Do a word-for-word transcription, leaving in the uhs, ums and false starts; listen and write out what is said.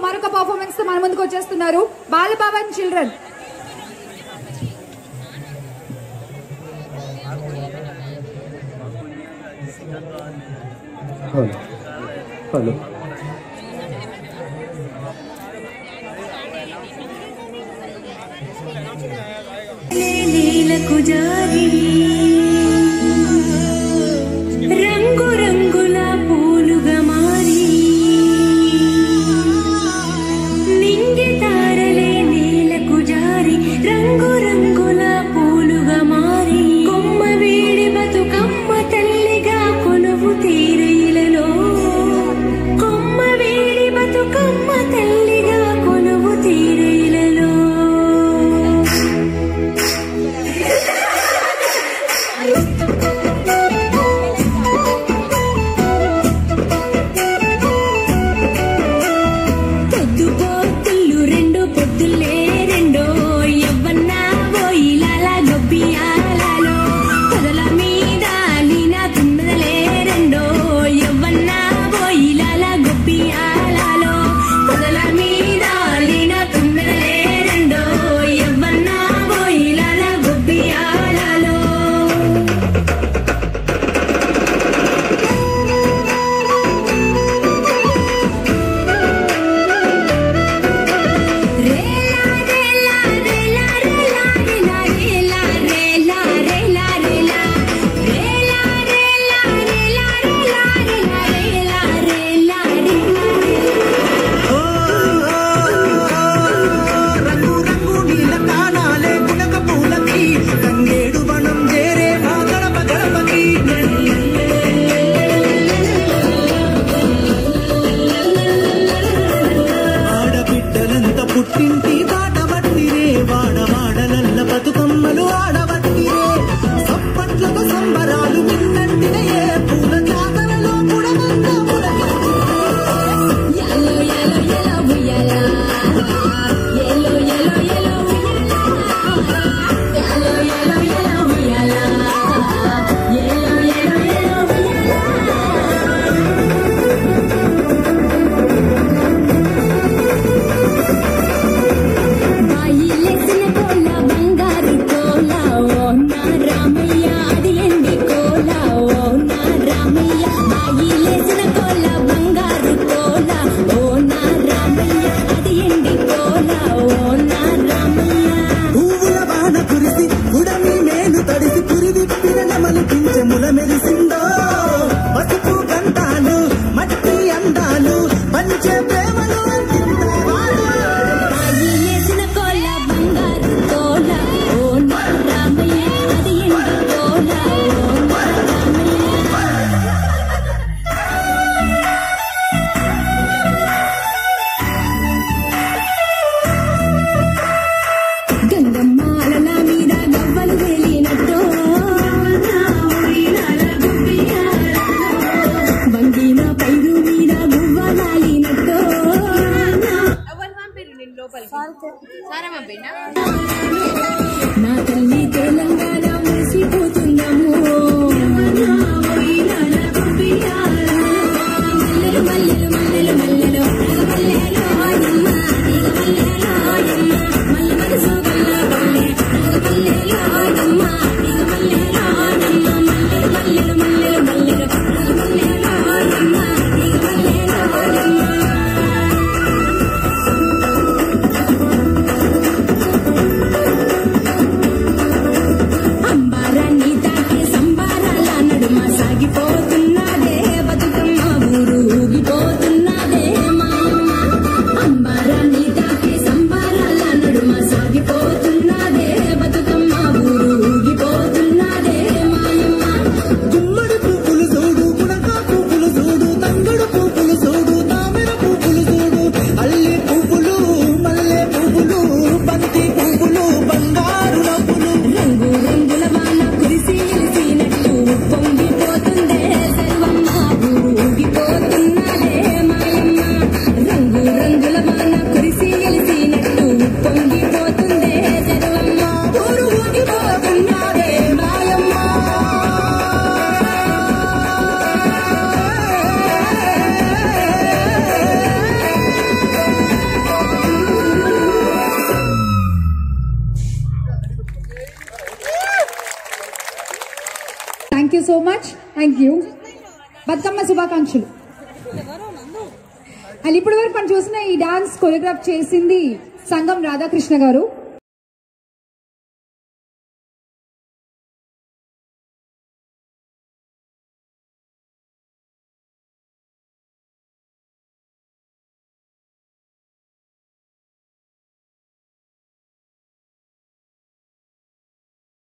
మరొక పర్ఫార్మెన్స్ తో మన ముందుకు వచ్చేస్తున్నారు బాలభవన్ చిల్డ్రన్. హలో నీలకు జారి రంగు రంగుల పూలుగా మారి నింగి తారలే నీలకు జారి రంగు రంగుల పూలుగా మారి కొమ్మ వీడి బతుకమ్మ తల్లిగా కొలువు తీరైలలో కొమ్మ వీడి బతుకమ్మ తల్లిగా కొలువు తీరైలలో నా తల్లి తెలంగాణ మురిసిపోతున్నాము మల్లెలు మల్లెలు మల్లెలు మల్లెలు thank you so much, thank you. Bathukamma శుభాకాంక్షలు. అండ్ ఇప్పటి వరకు మనం చూసిన ఈ డాన్స్ కొరియోగ్రాఫ్ చేసింది సంగం రాధాకృష్ణ గారు.